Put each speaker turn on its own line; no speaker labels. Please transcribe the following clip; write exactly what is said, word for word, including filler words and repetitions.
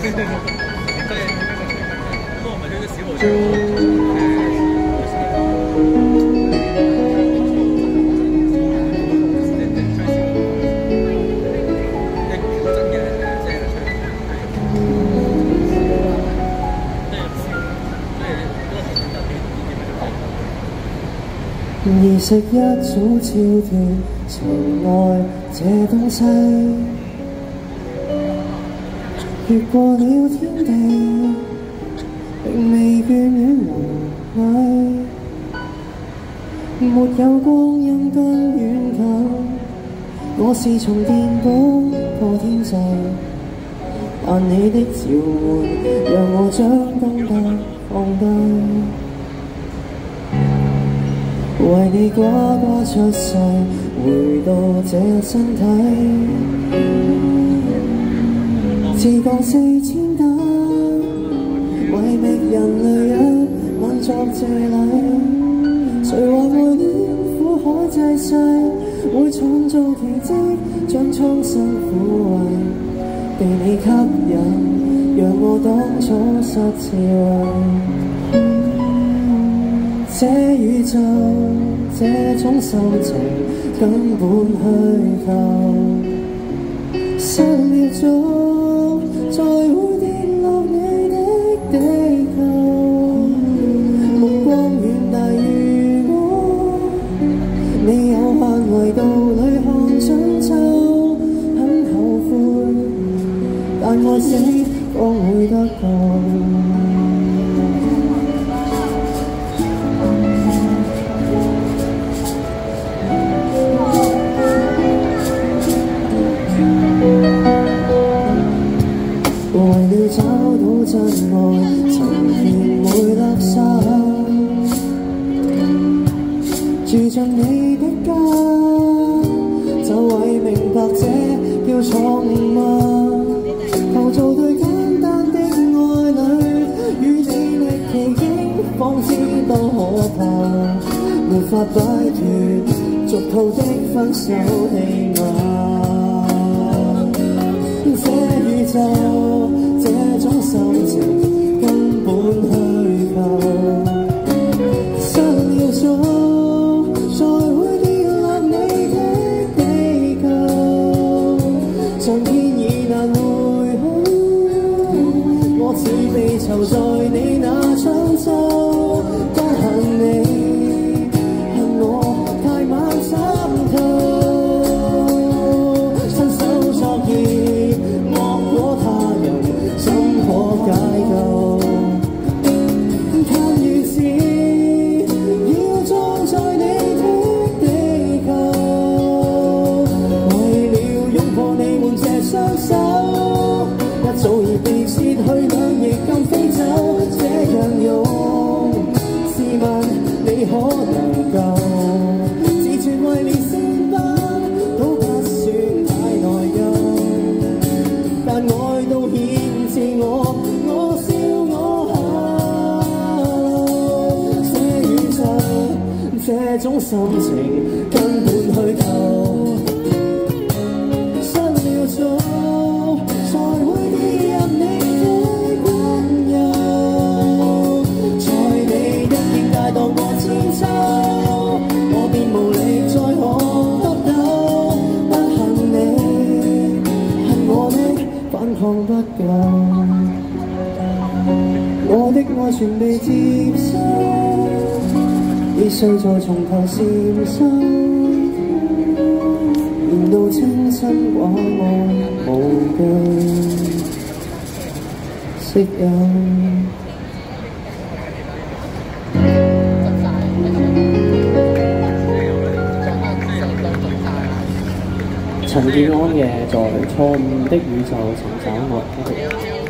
对，那我们这个洗手间。
兒食一早照斷情愛這東西，越過了天地，並未倦於無禮。沒有光陰跟遠近，我是從電波過天際，但你的召喚讓我將燈燈放低。為你呱呱出世，回到這身體，自降四千等，為覓人類一晚作謝禮。誰話愛戀苦海濟世，會創造奇蹟，將蒼生撫慰。被你吸引，讓我當初失智慧。這宇宙，這種心情根本虛構，失了蹤，再會跌落你的地球。目光遠大如我，你有限維度裏看春秋，很後悔，但愛死方會得過。找到真愛，尋遍每粒沙，住進你的家，就為明白這叫錯誤嗎？求做對簡單的愛侶，與你歷奇蹟，方知多可怕，沒法擺脫俗套的分手戲碼。這宇宙，這種心情根本虛構，失了蹤，才會跌落你的地球。上天已難回好，我似被囚在你那春秋，不恨你，恨我太晚參透。親手作業，惡果他人。解救，但如是要裝在你的地球，為了擁抱你們這雙手，一早已被切去兩翼咁飛走，這樣用，試問你可能夠？自傳為連線班都不算太內疚，但愛到顯自我。這種心情根本虛構，失了蹤，才會跌入你的溫柔。在你一見大度我千秋，我便無力再看得到。不恨你，恨我的反抗不夠，我的愛全被接收。必須再從頭禪修，練到清新寡愛無懼識有。陳健安嘅在錯誤的宇宙尋找愛。